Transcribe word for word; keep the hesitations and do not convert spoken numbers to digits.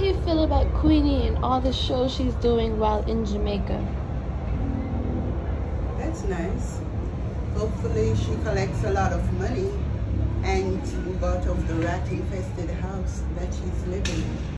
do you feel about Queenie and all the shows she's doing while in Jamaica? That's nice. Hopefully she collects a lot of money and move out of the rat-infested house that she's living in.